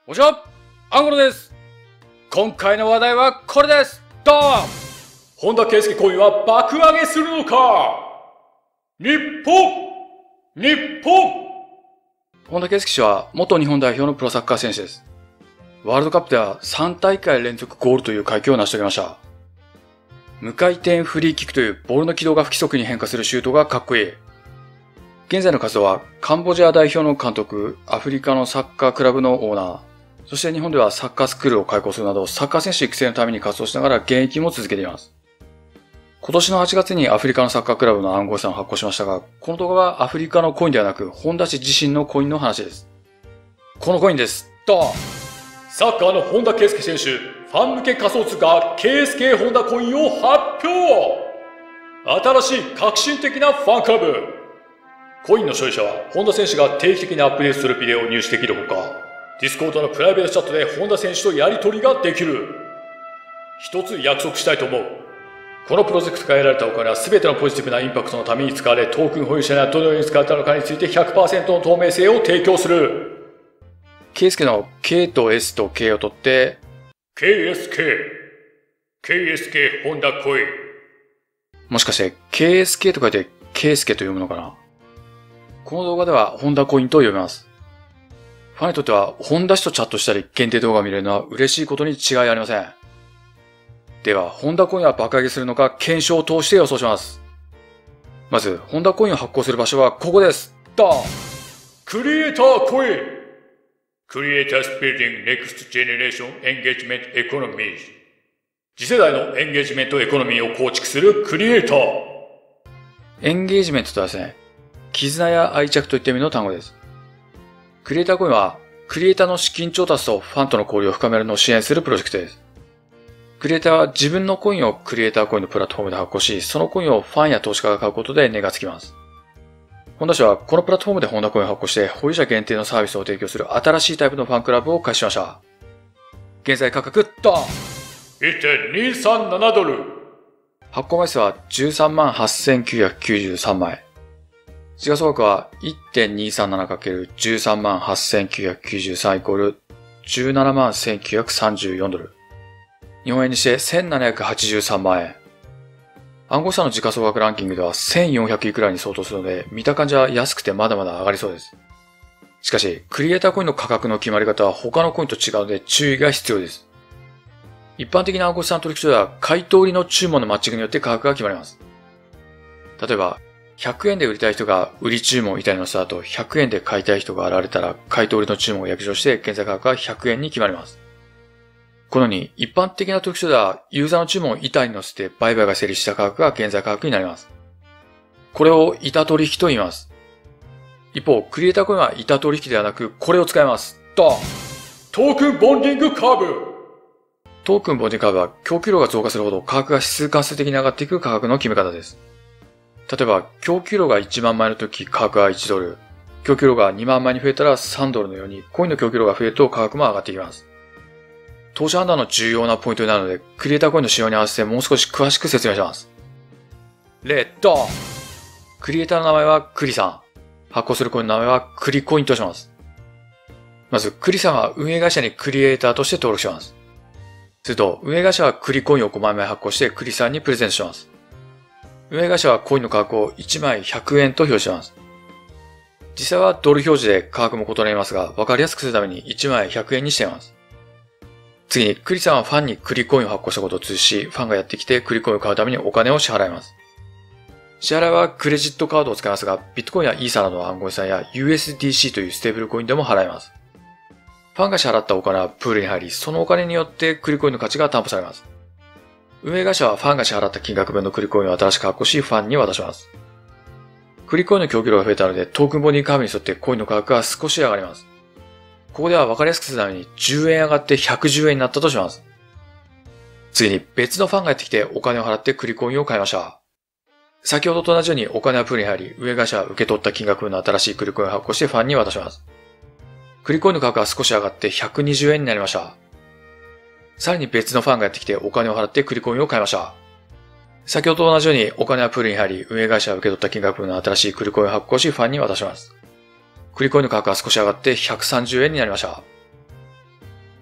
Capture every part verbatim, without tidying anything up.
こんにちは、アンゴロです。今回の話題はこれです。ドーン！本田圭佑コインは爆上げするのか？日本日本本田圭佑氏は元日本代表のプロサッカー選手です。ワールドカップではさん大会連続ゴールという快挙を成し遂げました。無回転フリーキックというボールの軌道が不規則に変化するシュートがかっこいい。現在の活動はカンボジア代表の監督、アフリカのサッカークラブのオーナー、そして日本ではサッカースクールを開講するなどサッカー選手育成のために活動しながら現役も続けています。今年のはちがつにアフリカのサッカークラブの暗号資産を発行しましたが、この動画はアフリカのコインではなく本田氏自身のコインの話です。このコインです。ドーン！サッカーの本田圭佑選手、ファン向け仮想通貨 ケーエスケー 本田コインを発表！新しい革新的なファンクラブ。コインの所有者は本田選手が定期的にアップデートするビデオを入手できるほか、ディスコードのプライベートチャットで本田選手とやり取りができる。一つ約束したいと思う。このプロジェクトから得られたお金は全てのポジティブなインパクトのために使われ、トークン保有者にはどのように使われたのかについて ひゃくパーセント の透明性を提供する。ケイスケの K と S と K を取って ケーエスケー ケーエスケー 本田コイン。もしかして ケーエスケー と書いてケイスケと読むのかな。この動画では本田コインと読めます。ファンにとっては本田氏とチャットしたり限定動画を見れるのは嬉しいことに違いありません。では本田コインは爆上げするのか検証を通して予想します。まず本田コインを発行する場所はここです。ドーン！クリエイターコイン。クリエイターズビルディングネクストジェネレーションエンゲージメントエコノミー。次世代のエンゲージメントエコノミーを構築するクリエイター。エンゲージメントとはですね、絆や愛着といった意味の単語です。クリエイターコインは、クリエイターの資金調達とファンとの交流を深めるのを支援するプロジェクトです。クリエイターは自分のコインをクリエイターコインのプラットフォームで発行し、そのコインをファンや投資家が買うことで値がつきます。本田氏はこのプラットフォームで本田コインを発行して、保有者限定のサービスを提供する新しいタイプのファンクラブを開始しました。現在価格、ドーン！ いってんにさんなな ドル。発行枚数は じゅうさんまんはっせんきゅうひゃくきゅうじゅうさんまい。時価総額は いってんにさんななかけるじゅうさんまんはっせんきゅうひゃくきゅうじゅうさんイコールじゅうななまんせんきゅうひゃくさんじゅうよんドル。日本円にしてせんななひゃくはちじゅうさんまんえん。暗号資産の時価総額ランキングではせんよんひゃくいくらに相当するので、見た感じは安くてまだまだ上がりそうです。しかし、クリエイターコインの価格の決まり方は他のコインと違うので注意が必要です。一般的な暗号資産取引所では買いと売りの注文のマッチングによって価格が決まります。例えば、ひゃくえんで売りたい人が売り注文を板に乗せた後、ひゃくえんで買いたい人が現れたら、買いと売りの注文を約定して、現在価格がひゃくえんに決まります。このように、一般的な取引所では、ユーザーの注文を板に乗せて売買が成立した価格が現在価格になります。これを板取引と言います。一方、クリエイターコインは板取引ではなく、これを使います。ドン！トークンボンディングカーブ。トークンボンディングカーブは、供給量が増加するほど価格が指数関数的に上がっていく価格の決め方です。例えば、供給量がいちまんまいの時、価格がいちドル。供給量がにまんまいに増えたらさんドルのように、コインの供給量が増えると価格も上がっていきます。投資判断の重要なポイントになるので、クリエイターコインの仕様に合わせてもう少し詳しく説明します。例、ドン！クリエイターの名前はクリさん。発行するコインの名前はクリコインとします。まず、クリさんは運営会社にクリエイターとして登録します。すると、運営会社はクリコインをごまいまい発行してクリさんにプレゼントします。運営会社はコインの価格をいちまいひゃくえんと表示します。実際はドル表示で価格も異なりますが、わかりやすくするためにいちまいひゃくえんにしています。次に、クリさんはファンにクリコインを発行したことを通知し、ファンがやってきてクリコインを買うためにお金を支払います。支払いはクレジットカードを使いますが、ビットコインやイーサなどの暗号資産や ユーエスディーシー というステーブルコインでも払います。ファンが支払ったお金はプールに入り、そのお金によってクリコインの価値が担保されます。運営会社はファンが支払った金額分のクリコインを新しく発行し、ファンに渡します。クリコインの供給量が増えたので、トークンボディカーブに沿ってコインの価格が少し上がります。ここでは分かりやすくするためにじゅうえん上がってひゃくじゅうえんになったとします。次に別のファンがやってきてお金を払ってクリコインを買いました。先ほどと同じようにお金はプールに入り、運営会社は受け取った金額分の新しいクリコインを発行してファンに渡します。クリコインの価格が少し上がってひゃくにじゅうえんになりました。さらに別のファンがやってきてお金を払ってクリコインを買いました。先ほどと同じようにお金はプールに入り、運営会社は受け取った金額分の新しいクリコインを発行しファンに渡します。クリコインの価格が少し上がってひゃくさんじゅうえんになりました。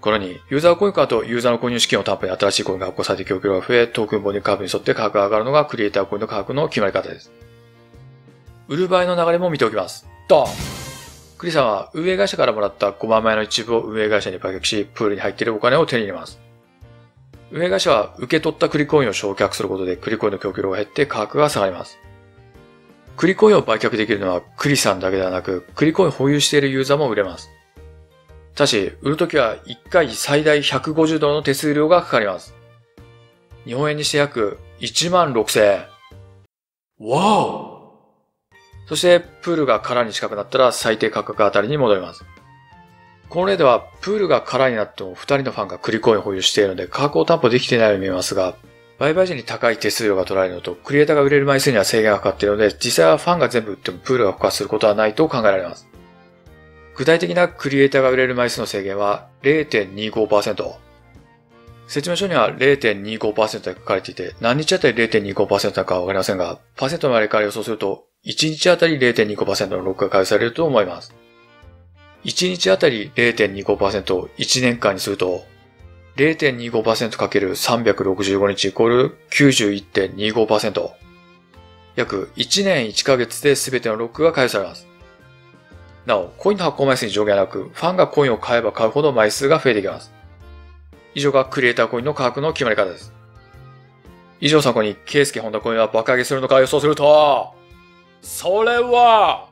このように、ユーザーコインカーとユーザーの購入資金を担保に新しいコインが発行されて供給量が増え、トークンボディカーブに沿って価格が上がるのがクリエイターコインの価格の決まり方です。売る場合の流れも見ておきます。ドン！クリさんは運営会社からもらったごまんまいの一部を運営会社に売却し、プールに入っているお金を手に入れます。運営会社は受け取ったクリコインを償却することでクリコインの供給量が減って価格が下がります。クリコインを売却できるのはクリさんだけではなく、クリコインを保有しているユーザーも売れます。ただし、売るときはいっかい最大ひゃくごじゅうドルの手数料がかかります。日本円にして約いちまんろくせんえん。わお！そして、プールが空に近くなったら最低価格あたりに戻ります。この例では、プールが空になってもふたりのファンがクリコインを保有しているので価格を担保できていないように見えますが、売買時に高い手数料が取られるのと、クリエイターが売れる枚数には制限がかかっているので、実際はファンが全部売ってもプールが枯渇することはないと考えられます。具体的なクリエイターが売れる枚数の制限は れいてんにごパーセント。説明書には れいてんにごパーセント で書かれていて、何日あたり れいてんにごパーセント なのかはわかりませんが、パーセントの割りから予想すると、いちにちあたり れいてんにごパーセント のロックが開始されると思います。いちにちあたり れいてんにごパーセント をいちねんかんにすると、れいてんにごパーセントかけるさんびゃくろくじゅうごにちイコール きゅうじゅういってんにごパーセント。約いちねんいっかげつで全てのロックが開始されます。なお、コインの発行枚数に上限はなく、ファンがコインを買えば買うほど枚数が増えていきます。以上がクリエイターコインの価格の決まり方です。以上参考に、ケイスケホンダコインは爆上げするのか予想すると、それは、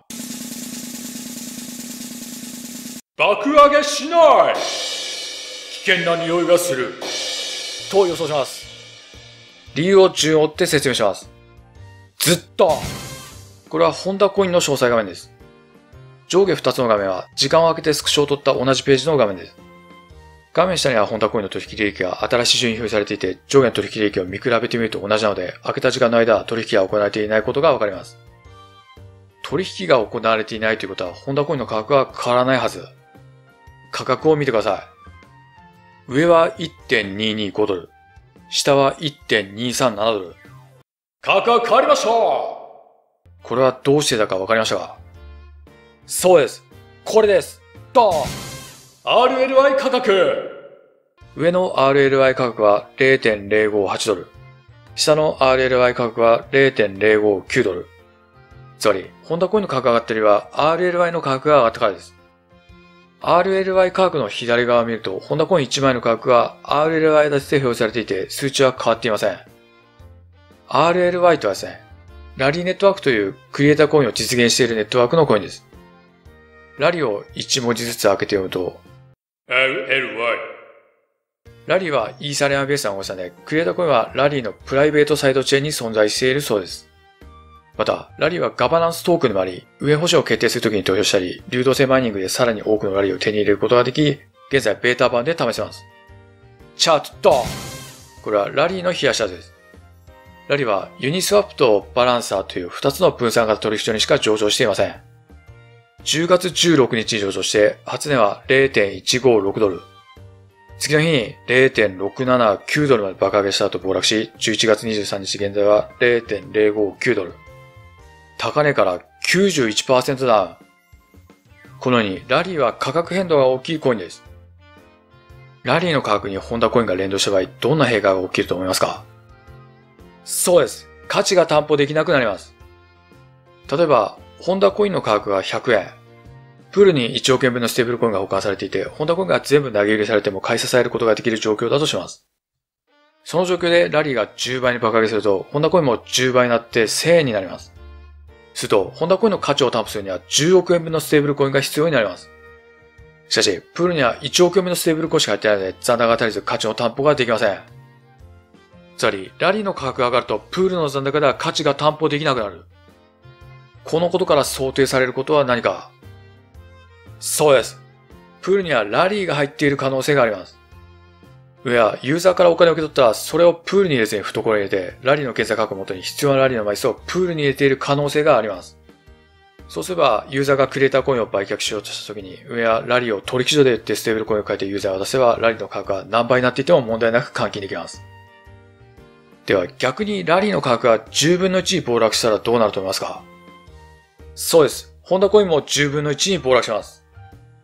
爆上げしない危険な匂いがすると予想します。理由を順を追って説明します。ずっとこれはホンダコインの詳細画面です。上下ふたつの画面は時間を空けてスクショを取った同じページの画面です。画面下にはホンダコインの取引履歴が新しい順に表示されていて、上下の取引履歴を見比べてみると同じなので、空けた時間の間取引が行われていないことがわかります。取引が行われていないということは、ホンダコインの価格は変わらないはず。価格を見てください。上は いってんににごドル。下は いってんにさんななドル。価格変わりました。これはどうしてだかわかりましたか？そうです。これです。ドーン！ アールエルアイ 価格。上の アールエルアイ 価格は れいてんぜろごはちドル。下の アールエルアイ 価格は れいてんぜろごきゅうドル。つまり、ホンダコインの価格が上がった理由は アールエルアイ の価格が上がったからです。アールエルアイ 価格の左側を見ると、ホンダコインいちまいの価格は アールエルアイ 立てで表示されていて、数値は変わっていません。アールエルアイ とはですね、ラリーネットワークというクリエイターコインを実現しているネットワークのコインです。ラリーをいち文字ずつ開けて読むと、アールエルアイ。ラリーはイーサリアムベースの暗号資産で、クリエイターコインはラリーのプライベートサイドチェーンに存在しているそうです。また、ラリーはガバナンストークンでもあり、運営保証を決定するときに投票したり、流動性マイニングでさらに多くのラリーを手に入れることができ、現在ベータ版で試せます。チャートドン！これはラリーの冷やしチャートです。ラリーはユニスワップとバランサーというふたつの分散型取引所にしか上場していません。じゅうがつじゅうろくにちに上場して、初値は れいてんいちごろくドル。次の日に れいてんろくななきゅうドルまで爆上げした後暴落し、じゅういちがつにじゅうさんにち現在は れいてんぜろごきゅうドル。高値から きゅうじゅういちパーセント ダウン。このようにラリーは価格変動が大きいコインです。ラリーの価格にホンダコインが連動した場合、どんな弊害が起きると思いますか？そうです。価値が担保できなくなります。例えば、ホンダコインの価格がひゃくえん。プールにいちおくえんぶんのステーブルコインが保管されていて、ホンダコインが全部投げ入れされても買い支えることができる状況だとします。その状況でラリーがじゅうばいに爆上げすると、ホンダコインもじゅうばいになってせんえんになります。すると、ホンダコインの価値を担保するにはじゅうおくえんぶんのステーブルコインが必要になります。しかし、プールにはいちおくえんぶんのステーブルコインしか入っていないので、残高が足りず価値の担保ができません。つまり、ラリーの価格が上がると、プールの残高では価値が担保できなくなる。このことから想定されることは何か？そうです。プールにはラリーが入っている可能性があります。上はユーザーからお金を受け取ったら、それをプールに入れずに懐に入れて、ラリーの検査価格をもとに必要なラリーの枚数をプールに入れている可能性があります。そうすれば、ユーザーがクリエイターコインを売却しようとしたときに、上はラリーを取引所で売ってステーブルコインを変えてユーザーを渡せば、ラリーの価格が何倍になっていても問題なく換金できます。では逆にラリーの価格がじゅうぶんのいちに暴落したらどうなると思いますか？そうです。ホンダコインもじゅうぶんのいちに暴落します。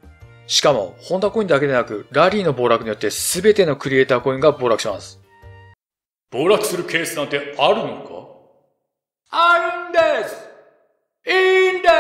しかも、ホンダコインだけでなく、ラリーの暴落によって全てのクリエイターコインが暴落します。暴落するケースなんてあるのか？あるんです！いいんです！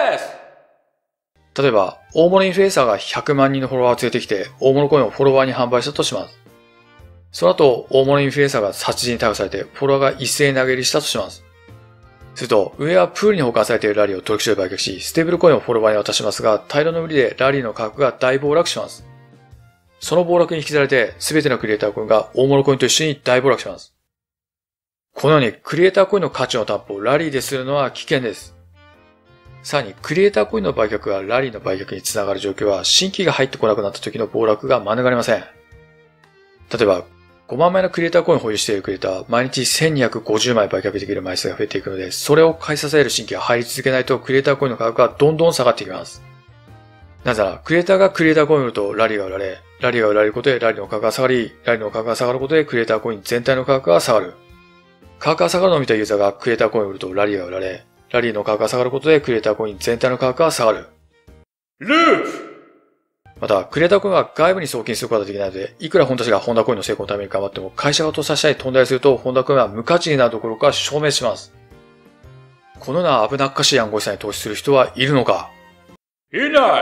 例えば、大物インフルエンサーがひゃくまんにんのフォロワーを連れてきて、大物コインをフォロワーに販売したとします。その後、大物インフルエンサーが殺人に逮捕されて、フォロワーが一斉に投げ入りしたとします。すると、上はプールに保管されているラリーを取引所で売却し、ステーブルコインをフォロワーに渡しますが、大量の売りでラリーの価格が大暴落します。その暴落に引きずられて、すべてのクリエイターコインが大物コインと一緒に大暴落します。このように、クリエイターコインの価値の担保をラリーでするのは危険です。さらに、クリエイターコインの売却がラリーの売却につながる状況は、新規が入ってこなくなった時の暴落が免れません。例えば、ごまんまいのクリエイターコインを保有しているクリエイターは、毎日せんにひゃくごじゅうまい売却できる枚数が増えていくので、それを買い支える新規が入り続けないと、クリエイターコインの価格がどんどん下がっていきます。なぜなら、クリエイターがクリエイターコインを売ると、ラリーが売られ、ラリーが売られることでラリーの価格が下がり、ラリーの価格が下がることで、クリエイターコイン全体の価格が下がる。価格が下がるのを見たユーザーがクリエイターコインを売ると、ラリーが売られ、ラリーの価格が下がることで、クリエイターコイン全体の価格が下がる。ループ！また、クリエイターコインは外部に送金することができないので、いくら本田氏がホンダコインの成功のために頑張っても、会社が落とさせたり飛んだりすると、ホンダコインは無価値になるどころか消滅します。このような危なっかしい暗号資産に投資する人はいるのか？いない！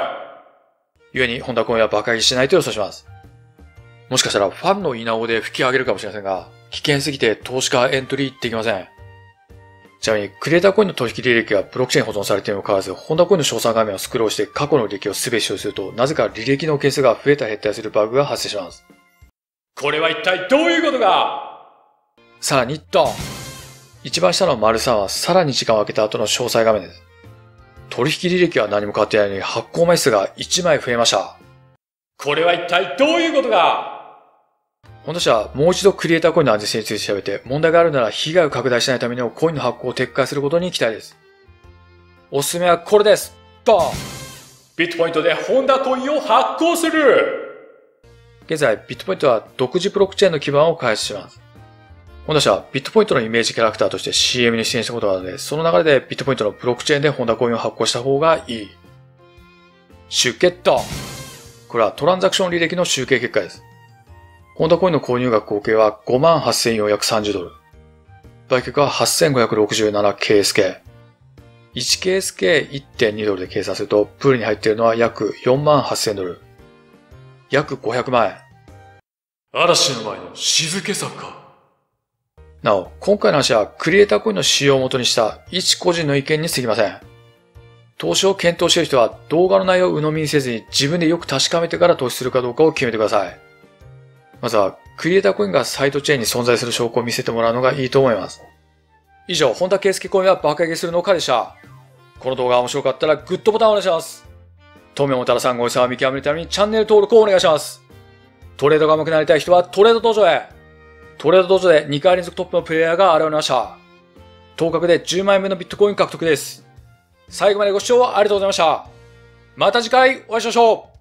故に、ホンダコインは馬鹿げしないと予想します。もしかしたら、ファンの稲尾で吹き上げるかもしれませんが、危険すぎて投資家エントリーできません。ちなみに、クリエイターコインの取引履歴がブロックチェーンに保存されているにもかかわらず、ホンダコインの詳細画面をスクロールして過去の履歴をすべて使用すると、なぜか履歴の件数が増えた減ったりするバグが発生します。これは一体どういうことか？さらに、ドン！一番下の丸さんはさらに時間を空けた後の詳細画面です。取引履歴は何も変わっていないのに発行枚数がいちまい増えました。これは一体どういうことか？ホンダ社はもう一度クリエイターコインの安全性について調べて、問題があるなら被害を拡大しないためのコインの発行を撤回することに期待です。おすすめはこれです。ドン！ビットポイントでホンダコインを発行する！現在、ビットポイントは独自ブロックチェーンの基盤を開発します。ホンダ社はビットポイントのイメージキャラクターとして シーエム に出演したことがあるので、その流れでビットポイントのブロックチェーンでホンダコインを発行した方がいい。集計ドン！これはトランザクション履歴の集計結果です。ホンダコインの購入額合計は ごまんはっせんよんひゃくさんじゅうドル。売却は はっせんごひゃくろくじゅうななケーエスケー。いちケーエスケーいってんに ドルで計算すると、プールに入っているのは約よんまんはっせんドル。約ごひゃくまんえん。嵐の前の静けさか。なお、今回の話はクリエイターコインの使用を元にした一個人の意見に過ぎません。投資を検討している人は動画の内容を鵜呑みにせずに自分でよく確かめてから投資するかどうかを決めてください。まずは、クリエイターコインがサイドチェーンに存在する証拠を見せてもらうのがいいと思います。以上、本田圭佑コインはバカげするのかでした。この動画が面白かったらグッドボタンをお願いします。当面もたらさんごいさんを見極めるためにチャンネル登録をお願いします。トレードが上手くなりたい人はトレード道場へ。トレード道場でにかい連続トップのプレイヤーが現れました。当確でじゅうまんえん分のビットコイン獲得です。最後までご視聴ありがとうございました。また次回お会いしましょう。